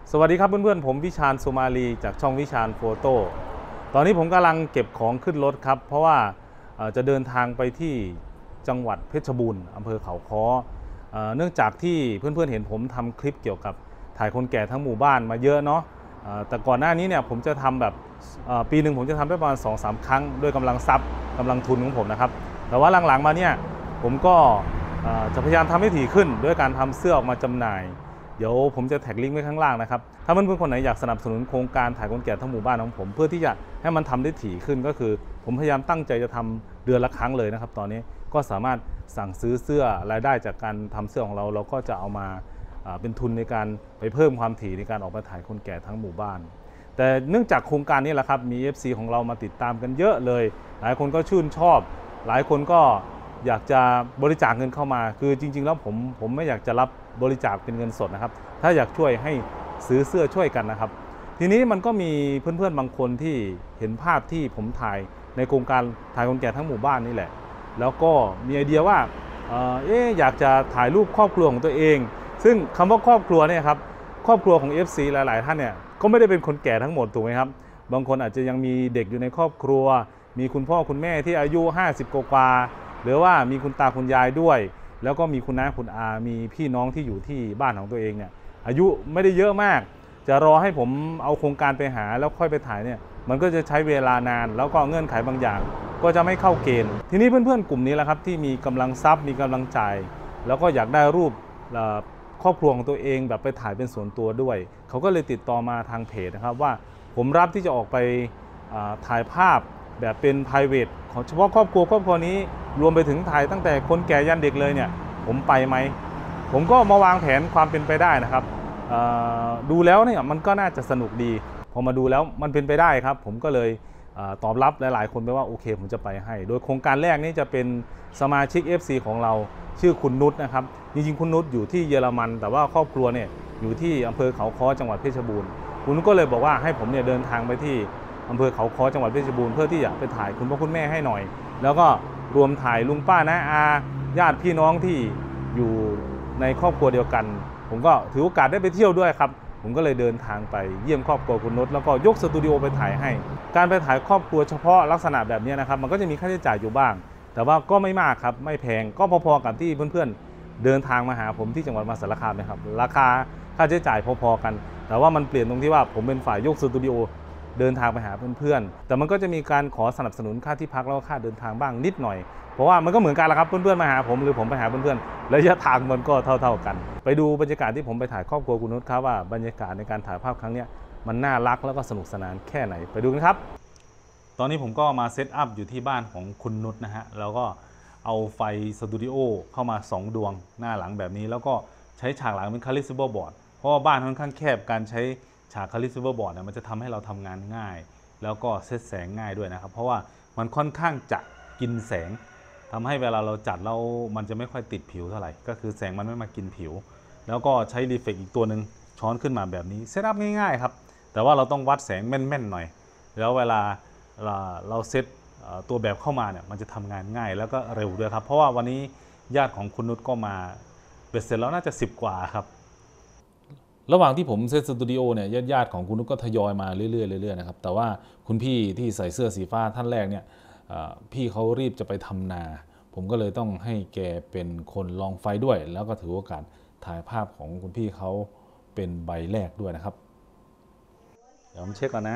สวัสดีครับเพื่อนๆผมวิชาญสุมาลีจากช่องวิชาญโฟโต้ตอนนี้ผมกำลังเก็บของขึ้นรถครับเพราะว่าจะเดินทางไปที่จังหวัดเพชรบูรณ์อำเภอเขาค้อเนื่องจากที่เพื่อนๆเห็นผมทำคลิปเกี่ยวกับถ่ายคนแก่ทั้งหมู่บ้านมาเยอะเนาะแต่ก่อนหน้านี้เนี่ยผมจะทำแบบปีหนึ่งผมจะทำได้ประมาณ 2-3 ครั้งด้วยกำลังทรัพย์กำลังทุนของผมนะครับแต่ว่าหลังๆมาเนี่ยผมก็จะพยายามทำให้ถี่ขึ้นด้วยการทำเสื้อออกมาจำหน่ายเดี๋ยวผมจะแท็กลิงก์ไว้ข้างล่างนะครับถ้าเพื่อนๆคนไหนอยากสนับสนุนโครงการถ่ายคนแก่ทั้งหมู่บ้านของผมเพื่อที่จะให้มันทำได้ถี่ขึ้นก็คือผมพยายามตั้งใจจะทำเดือนละครั้งเลยนะครับตอนนี้ก็สามารถสั่งซื้อเสื้อรายได้จากการทำเสื้อของเราก็จะเอามาเป็นทุนในการไปเพิ่มความถี่ในการออกมาถ่ายคนแก่ทั้งหมู่บ้านแต่เนื่องจากโครงการนี้แหละครับมี FC ของเรามาติดตามกันเยอะเลยหลายคนก็ชื่นชอบหลายคนก็อยากจะบริจาคเงินเข้ามาคือจริงๆแล้วผมไม่อยากจะรับบริจาคเป็นเงินสดนะครับถ้าอยากช่วยให้ซื้อเสื้อช่วยกันนะครับทีนี้มันก็มีเพื่อนๆบางคนที่เห็นภาพที่ผมถ่ายในโครงการถ่ายคนแก่ทั้งหมู่บ้านนี่แหละแล้วก็มีไอเดียว่าอยากจะถ่ายรูปครอบครัวของตัวเองซึ่งคำว่าครอบครัวเนี่ยครับครอบครัวของ FC หลายๆท่านเนี่ยก็ไม่ได้เป็นคนแก่ทั้งหมดถูกไหมครับบางคนอาจจะยังมีเด็กอยู่ในครอบครัวมีคุณพ่อคุณแม่ที่อายุ50กว่าหรือว่ามีคุณตาคุณยายด้วยแล้วก็มีคุณน้าคุณอามีพี่น้องที่อยู่ที่บ้านของตัวเองเนี่ยอายุไม่ได้เยอะมากจะรอให้ผมเอาโครงการไปหาแล้วค่อยไปถ่ายเนี่ยมันก็จะใช้เวลานานแล้วก็เงื่อนไขบางอย่างก็จะไม่เข้าเกณฑ์ทีนี้เพื่อนๆกลุ่มนี้แหละครับที่มีกำลังทรัพย์มีกำลังใจแล้วก็อยากได้รูปครอบครัวของตัวเองแบบไปถ่ายเป็นส่วนตัวด้วยเขาก็เลยติดต่อมาทางเพจนะครับว่าผมรับที่จะออกไปถ่ายภาพแบบเป็น private ของเฉพาะครอบครัวนี้รวมไปถึงถ่ายตั้งแต่คนแก่ยันเด็กเลยเนี่ยผมไปไหมผมก็มาวางแผนความเป็นไปได้นะครับดูแล้วเนี่ยมันก็น่าจะสนุกดีพอมาดูแล้วมันเป็นไปได้ครับผมก็เลยตอบรับหลายๆคนไปว่าโอเคผมจะไปให้โดยโครงการแรกนี่จะเป็นสมาชิก FC ของเราชื่อคุณนุชนะครับจริงๆคุณนุชอยู่ที่เยอรมันแต่ว่าครอบครัวเนี่ยอยู่ที่อำเภอเขาค้อจังหวัดเพชรบูรณ์คุณนุชก็เลยบอกว่าให้ผมเนี่ยเดินทางไปที่อำเภอเขาค้อจังหวัดเพชรบูรณ์เพื่อที่จะไปถ่ายคุณพ่อคุณแม่ให้หน่อยแล้วก็รวมถ่ายลุงป้าน้าอาญาติพี่น้องที่อยู่ในครอบครัวเดียวกันผมก็ถือโอกาสได้ไปเที่ยวด้วยครับผมก็เลยเดินทางไปเยี่ยมครอบครัวคุณนุชแล้วก็ยกสตูดิโอไปถ่ายให้การไปถ่ายครอบครัวเฉพาะลักษณะแบบนี้นะครับมันก็จะมีค่าใช้จ่ายอยู่บ้างแต่ว่าก็ไม่มากครับไม่แพงก็พอๆกับที่เพื่อนๆเดินทางมาหาผมที่จังหวัดมหาสารคามนะครับราคาค่าใช้จ่ายพอๆกันแต่ว่ามันเปลี่ยนตรงที่ว่าผมเป็นฝ่ายยกสตูดิโอเดินทางไปหาเพื่อนๆแต่มันก็จะมีการขอสนับสนุนค่าที่พักแล้วก็ค่าเดินทางบ้างนิดหน่อยเพราะว่ามันก็เหมือนกันแหละครับเพื่อนๆมาหาผมหรือผมไปหาเพื่อนๆระยะทางมันก็เท่ากันไปดูบรรยากาศที่ผมไปถ่ายครอบครัวคุณนุชครับว่าบรรยากาศในการถ่ายภาพครั้งนี้มันน่ารักแล้วก็สนุกสนานแค่ไหนไปดูกันครับตอนนี้ผมก็มาเซตอัพอยู่ที่บ้านของคุณนุชนะฮะแล้วก็เอาไฟสตูดิโอเข้ามา2ดวงหน้าหลังแบบนี้แล้วก็ใช้ฉากหลังเป็นคาลิสเบอร์บอร์ดเพราะว่าบ้านค่อนข้างแคบการใช้ฉากคาลิสเบอร์บอร์ดเนี่ยมันจะทำให้เราทำงานง่ายแล้วก็เซตแสงง่ายด้วยนะครับเพราะว่ามันค่อนข้างจะกินแสงทำให้เวลาเราจัดแล้วมันจะไม่ค่อยติดผิวเท่าไหร่ก็คือแสงมันไม่มากินผิวแล้วก็ใช้รีเฟกอีกตัวหนึ่งช้อนขึ้นมาแบบนี้เซตอัพง่ายๆครับแต่ว่าเราต้องวัดแสงแม่นๆหน่อยแล้วเวลาเราเซตตัวแบบเข้ามาเนี่ยมันจะทำงานง่ายแล้วก็เร็วด้วยครับเพราะว่าวันนี้ญาติของคุณนุชก็มาเบ็ดเสร็จแล้วน่าจะ10 กว่าครับระหว่างที่ผมเซตสตูดิโอเนี่ยญาติของคุณนุชก็ทยอยมาเรื่อยๆนะครับแต่ว่าคุณพี่ที่ใส่เสื้อสีฟ้าท่านแรกเนี่ยพี่เขารีบจะไปทำนาผมก็เลยต้องให้แกเป็นคนลองไฟด้วยแล้วก็ถือโอกาสถ่ายภาพของคุณพี่เขาเป็นใบแรกด้วยนะครับเดี๋ยวผมเช็คก่อนนะ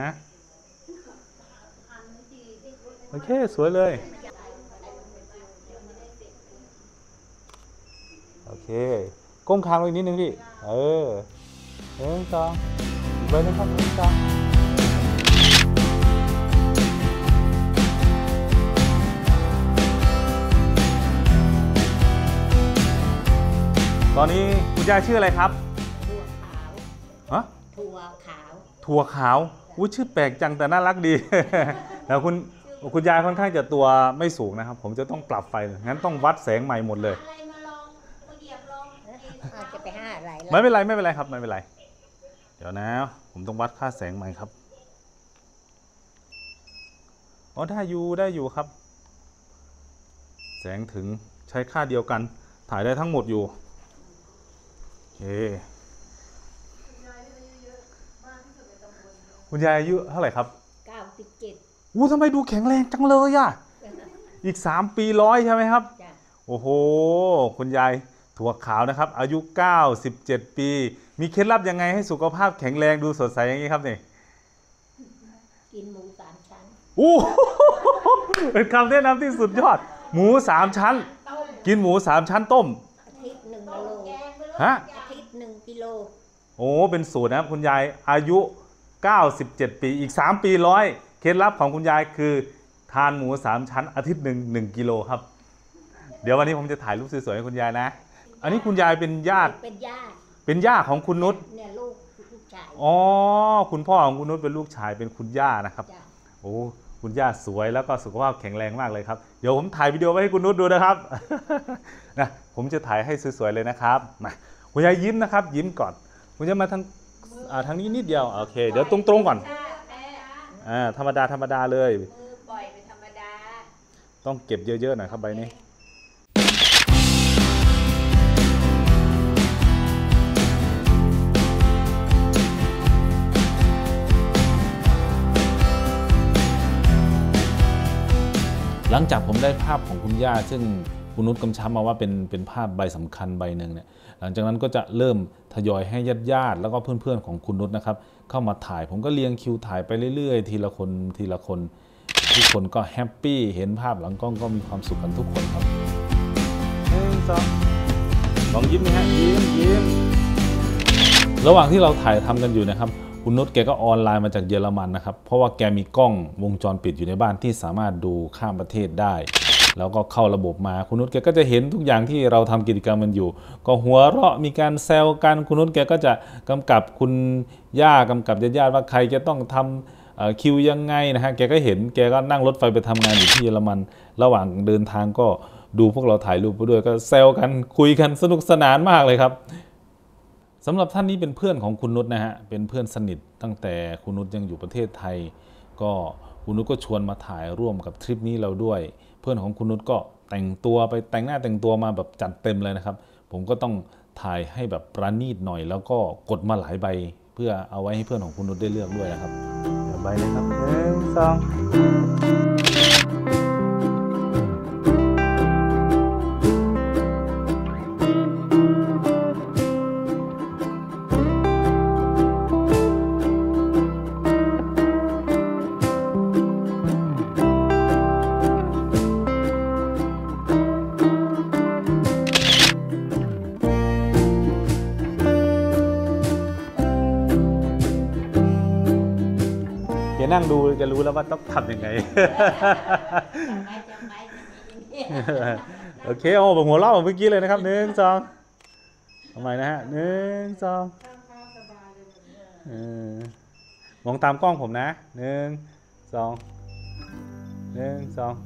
โอเคสวยเลยโอเคก้มคางลงอีกนิดนึงพี่1 2อีกใบนึงครับ1 2ตอนนี้คุณยายชื่ออะไรครับถั่วขาวฮะถั่วขาวถั่วขาวชื่อแปลกจังแต่น่ารักดี แล้วคุณยายค่อนข้างจะตัวไม่สูงนะครับผมจะต้องปรับไฟงั้นต้องวัดแสงใหม่หมดเลยอะไรมาลองมาเหยียบลองจะไปห้าอะไรไม่เป็นไรครับไม่เป็นไรเดี๋ยวนะผมต้องวัดค่าแสงใหม่ครับอ๋อได้อยู่ครับแสงถึงใช้ค่าเดียวกันถ่ายได้ทั้งหมดอยู่โอเคคคุณยายอายุเท่าไหร่ครับ 97 อู้ทำไมดูแข็งแรงจังเลยอ่ะอีก3 ปีร้อยใช่ไหมครับจ้ะโอ้โหคุณยายถั่วขาวนะครับอายุ97 ปีมีเคล็ดลับยังไงให้สุขภาพแข็งแรงดูสดใสอย่างนี้ครับนี่กินหมู3 ชั้นอู้ เป็นคำแนะนำที่สุดยอดหมู3 ชั้นกินหมู3 ชั้นต้มอาทิตย์1 กิโลฮะอาทิตย์1 กิโลโอ้เป็นสูตรนะครับคุณยายอายุ97 ปีอีก3 ปีร้อยเคล็ดลับของคุณยายคือทานหมู3 ชั้นอาทิตย์1 กิโลครับเดี๋ยววันนี้ผมจะถ่ายรูปสวยๆให้คุณยายนะอันนี้คุณยายเป็นญาติเป็นย่าของคุณนุชเนี่ยลูกชายอ๋อคุณพ่อของคุณนุชเป็นลูกชายเป็นคุณย่านะครับโอ้คุณย่าสวยแล้วก็สุขภาพแข็งแรงมากเลยครับเดี๋ยวผมถ่ายวิดีโอไว้ให้คุณนุชดูนะครับนะผมจะถ่ายให้สวยๆเลยนะครับมาคุณยายยิ้มนะครับยิ้มก่อนคุณยายมาทางนี้นิดเดียวโอเคเดี๋ยวตรงๆก่อนธรรมดาเลยมือปล่อยไปธรรมดาต้องเก็บเยอะๆหน่อยครับใบนี้หลังจากผมได้ภาพของคุณย่าซึ่งคุณนุชกำชับมาว่าเป็นภาพใบสำคัญใบหนึ่งเนี่ยหลังจากนั้นก็จะเริ่มทยอยให้ญาติแล้วก็เพื่อนๆของคุณนุชนะครับเข้ามาถ่ายผมก็เรียงคิวถ่ายไปเรื่อยๆทีละคนทุกคนก็แฮปปี้เห็นภาพหลังกล้องก็มีความสุขกันทุกคนครับลองยิ้มนะฮะยิ้มระหว่างที่เราถ่ายทำกันอยู่นะครับคุณนุชแกก็ออนไลน์มาจากเยอรมันนะครับเพราะว่าแกมีกล้องวงจรปิดอยู่ในบ้านที่สามารถดูข้ามประเทศได้แล้วก็เข้าระบบมาคุณนุชแกก็จะเห็นทุกอย่างที่เราทำกิจกรรมมันอยู่ก็หัวเราะมีการแซวกันคุณนุชแกก็จะกำกับคุณย่ากำกับญาติว่าใครจะต้องทำคิวยังไงนะฮะแกก็เห็นแกก็นั่งรถไฟไปทำงานอยู่ที่เยอรมันระหว่างเดินทางก็ดูพวกเราถ่ายรูปไปด้วยก็แซวกันคุยกันสนุกสนานมากเลยครับสำหรับท่านนี้เป็นเพื่อนของคุณนุชนะฮะเป็นเพื่อนสนิทตั้งแต่คุณนุชยังอยู่ประเทศไทยก็คุณนุชก็ชวนมาถ่ายร่วมกับทริปนี้เราด้วยเพื่อนของคุณนุชก็แต่งตัวไปแต่งหน้าแต่งตัวมาแบบจัดเต็มเลยนะครับผมก็ต้องถ่ายให้แบบประณีตหน่อยแล้วก็กดมาหลายใบเพื่อเอาไว้ให้เพื่อนของคุณนุชได้เลือกด้วยนะครับใบเลยครับนั่งดูจะรู้แล้วว่าต้องทำยังไงโอเคโอ้ผมหัวเราะเมื่อกี้เลยนะครับ1 2ทำไมนะฮะ1 2มองตามกล้องผมนะ1 2 1 2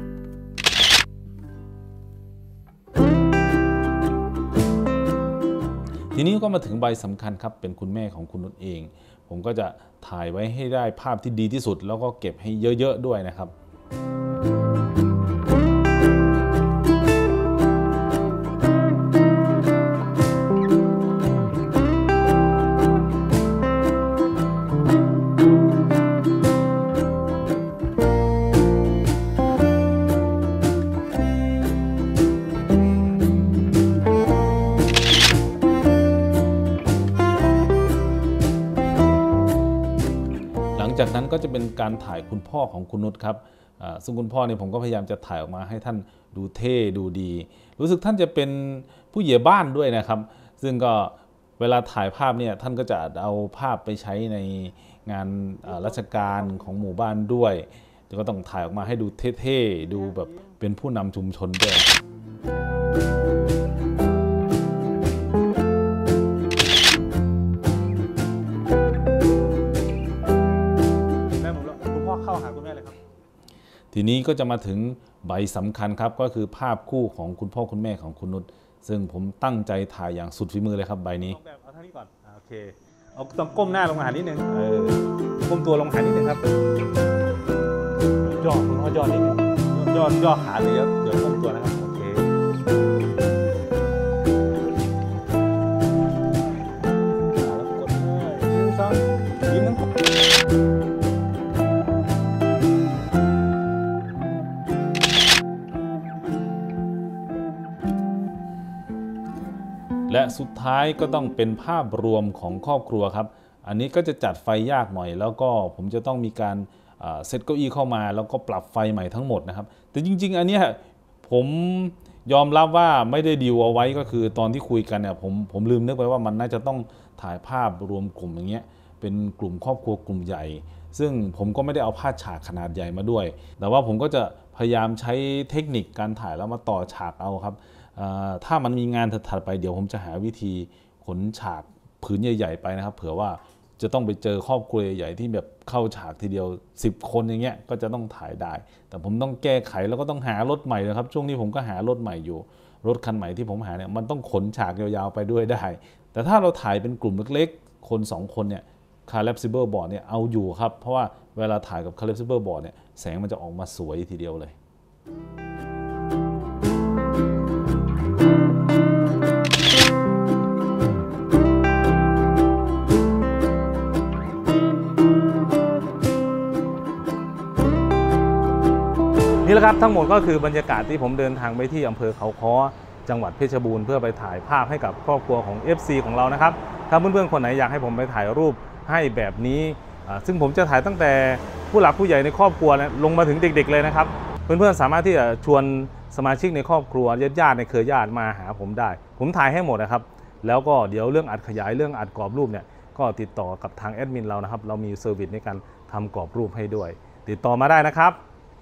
ทีนี้ก็มาถึงใบสำคัญครับเป็นคุณแม่ของคุณนุชเองผมก็จะถ่ายไว้ให้ได้ภาพที่ดีที่สุดแล้วก็เก็บให้เยอะๆด้วยนะครับ จากนั้นก็จะเป็นการถ่ายคุณพ่อของคุณนุชครับซึ่งคุณพ่อเนี่ยผมก็พยายามจะถ่ายออกมาให้ท่านดูเท่ดูดีรู้สึกท่านจะเป็นผู้ใหญ่บ้านด้วยนะครับซึ่งก็เวลาถ่ายภาพเนี่ยท่านก็จะเอาภาพไปใช้ในงานราชการของหมู่บ้านด้วยก็ต้องถ่ายออกมาให้ดูเท่ๆดูแบบเป็นผู้นำชุมชนด้วยทีนี้ก็จะมาถึงใบสำคัญครับก็คือภาพคู่ของคุณพ่อคุณแม่ของคุณนุชซึ่งผมตั้งใจถ่ายอย่างสุดฝีมือเลยครับใบนี้เอาเท่านี้ก่อนโอเคเอาต้องก้มหน้าลงมาหานิดนึงก้มตัวลงมาหานิดนึงครับย่อนิดนึงย่อขาเลยเดี๋ยวก้มตัวนะครับโอเคแล้วกดเลย1 2ยิ้มทั้งสุดท้ายก็ต้องเป็นภาพรวมของครอบครัวครับอันนี้ก็จะจัดไฟยากหน่อยแล้วก็ผมจะต้องมีการเซตเก้าอี้เข้ามาแล้วก็ปรับไฟใหม่ทั้งหมดนะครับแต่จริงๆอันนี้ผมยอมรับว่าไม่ได้ดีลเอาไว้ก็คือตอนที่คุยกันเนี่ยผมลืมนึกไปว่ามันน่าจะต้องถ่ายภาพรวมกลุ่มอย่างเงี้ยเป็นกลุ่มครอบครัวกลุ่มใหญ่ซึ่งผมก็ไม่ได้เอาภาพฉากขนาดใหญ่มาด้วยแต่ว่าผมก็จะพยายามใช้เทคนิคการถ่ายแล้วมาต่อฉากเอาครับถ้ามันมีงานถัดไปเดี๋ยวผมจะหาวิธีขนฉากผืนใหญ่ๆไปนะครับเผื่อว่าจะต้องไปเจอครอบครัวใหญ่ที่แบบเข้าฉากทีเดียว10 คนอย่างเงี้ยก็จะต้องถ่ายได้แต่ผมต้องแก้ไขแล้วก็ต้องหารถใหม่นะครับช่วงนี้ผมก็หารถใหม่อยู่รถคันใหม่ที่ผมหาเนี่ยมันต้องขนฉากยาวๆไปด้วยได้แต่ถ้าเราถ่ายเป็นกลุ่มเล็กๆคน2 คนเนี่ย collapsible board เนี่ยเอาอยู่ครับเพราะว่าเวลาถ่ายกับ collapsible board เนี่ยแสงมันจะออกมาสวยทีเดียวเลยนี่แหละครับทั้งหมดก็คือบรรยากาศที่ผมเดินทางไปที่อำเภอเขาค้อจังหวัดเพชรบูรณ์เพื่อไปถ่ายภาพให้กับครอบครัวของ FC ของเรานะครับถ้าเพื่อนๆคนไหนอยากให้ผมไปถ่ายรูปให้แบบนี้ซึ่งผมจะถ่ายตั้งแต่ผู้หลักผู้ใหญ่ในครอบครัวลงมาถึงเด็กๆเลยนะครับเพื่อนๆสามารถที่จะชวนสมาชิกในครอบครัวญาติๆในเครือญาติมาหาผมได้ผมถ่ายให้หมดนะครับแล้วก็เดี๋ยวเรื่องอัดขยายเรื่องอัดกรอบรูปเนี่ยก็ติดต่อกับทางแอดมินเรานะครับเรามีเซอร์วิสในการทำกรอบรูปให้ด้วยติดต่อมาได้นะครับ